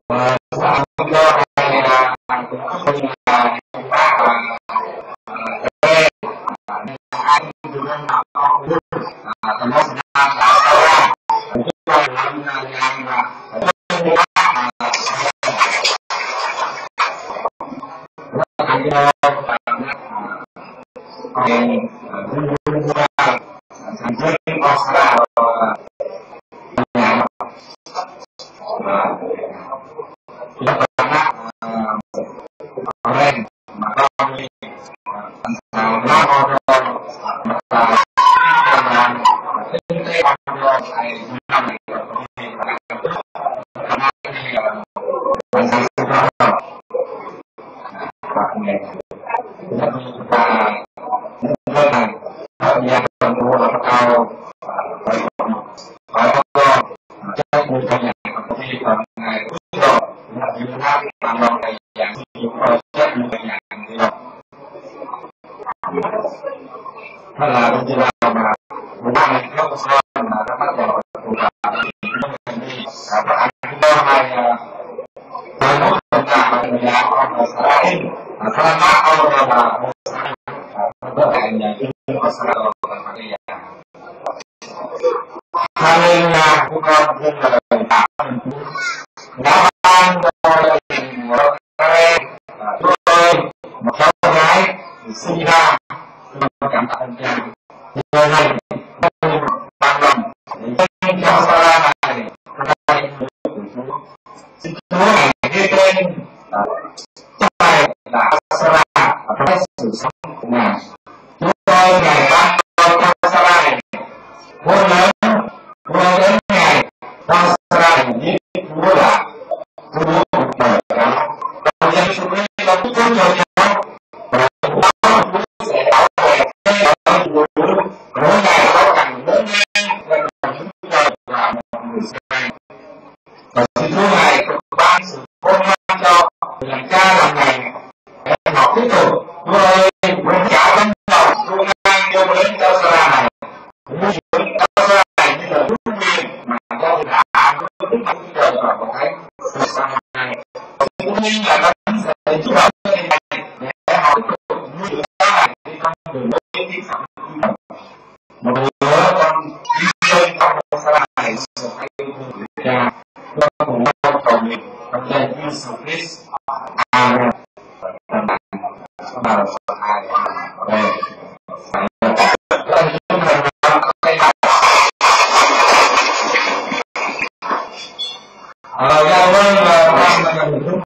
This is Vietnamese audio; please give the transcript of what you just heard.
và không do này là cũng không là chúng ta anh từ bên nào con tầm một năm là đâu ra chúng ta làm và thành ra thành phố Oslo lên mà con đi nào nó và kinh tế con rồi thầy năm này đó là bây giờ mà một năm nó sao mà nó bắt đầu tụ tập các anh có hai mốt tuần là nhà con ở xã Yên thằng má ông là có tại nhà chuyên ở xã Yên và bây giờ hai bên là của con cũng là tạo đã ban rồi một cháu gái sinh ra cảm tạ ơn cha người này bằng lòng để cho Sarah này xin Chúa này ghi tên trong này là Sarah ở trong sự sống của ngài. Chúa ơi ngài ban cho Sarah này vua lớn vua đến ngài cho Sarah này biết Chúa là Chúa cuộc đời đó trong danh Chúa là Chúa cho cháu mỗi ngày có cần muốn nghe và chúng tôi là một người sai và xin Chúa ngài ban sự khôn ngoan cho làm cha làm mẹ em học tiếp tục. Chúa ơi muốn trả tấm lòng khôn ngoan vô đến cho Sarah này muốn dưỡng cho Sarah này như là đúng nguyên mà do đã đúng mặt trời và có thấy sự sang này cũng như là tấm sự chú động này để họ tiếp tục nuôi dưỡng Sarah này đi trong đường lối đi phạm một bữa con đi chơi trong một xã này sự hay thương cha con cùng nhau cầu nguyện trong danh Jesus Christ. Amen. Dạ vâng,